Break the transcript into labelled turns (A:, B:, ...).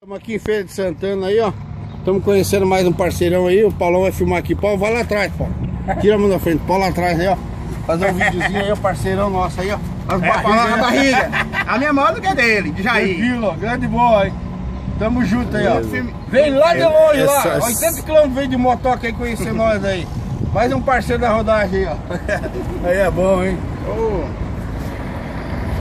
A: Estamos aqui em Feira de Santana aí, ó. Estamos conhecendo mais um parceirão aí. O Paulão vai filmar aqui. Paulo, vai lá atrás, Paulo. Tira a mão da frente. Paulo lá atrás aí, ó. Fazer um videozinho aí, o parceirão nosso aí, ó. As barrigas.
B: A barriga. A minha maior do que a dele, de Jair.
A: Tranquilo, ó. Grande boa, hein. Tamo junto aí, ó. Vem lá de longe, lá. 80 km veio de motoca aí conhecer nós aí. Mais um parceiro da rodagem aí, ó. Aí é bom, hein. Oh.